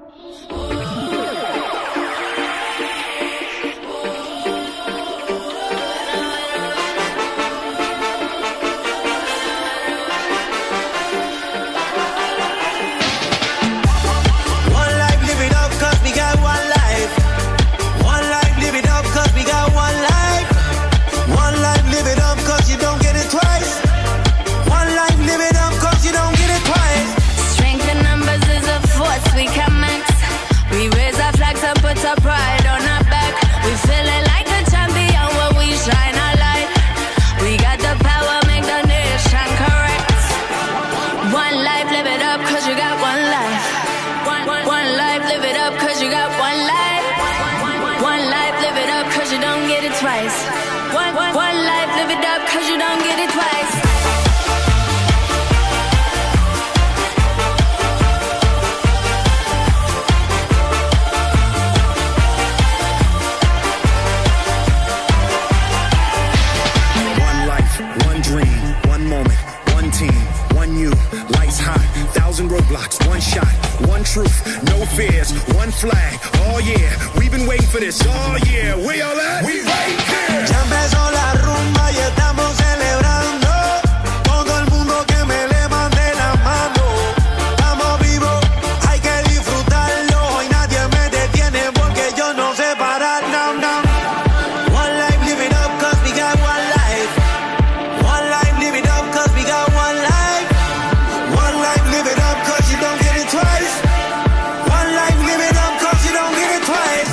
Twice. One life, live it up, cause you don't get it twice. One life, one dream, one moment, one team, one you, lights hot, 1,000 roadblocks, one shot, one truth, no fears, one flag, oh yeah, we've been waiting for this, oh yeah, we all at? We right here! Ya empezó la rumba y estamos celebrando, todo el mundo que me levante la mano, estamos vivos, hay que disfrutarlo, y nadie me detiene porque yo no sé parar, no, no. One life, live it up, cause we got one life. One life, live it up, cause we got one life. One life, live it up, cause you don't get it twice. One life, live it up, cause you don't get it twice.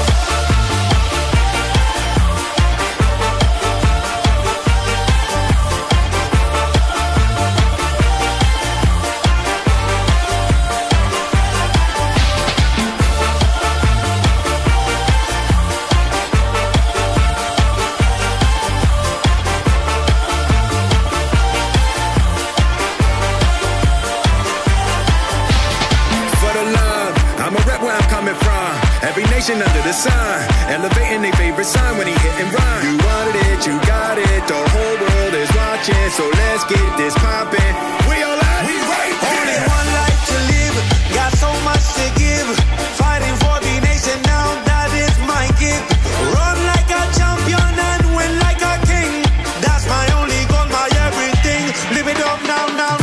Every nation under the sun, elevating their favorite sign when he hit and run. You wanted it, you got it, the whole world is watching, so let's get this poppin'. We all out, we right here. Only one life to live, got so much to give. Fighting for the nation now, that is my gift. Run like a champion and win like a king. That's my only goal, my everything. Live it up now, now.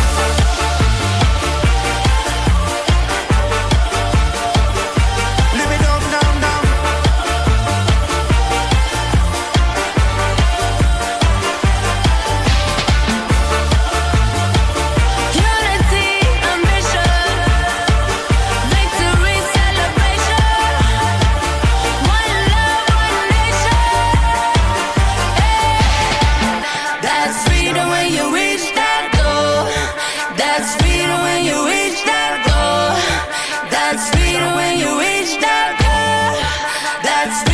That's freedom when you reach that goal. That's freedom when you reach that goal. That's freedom when you reach that goal. That's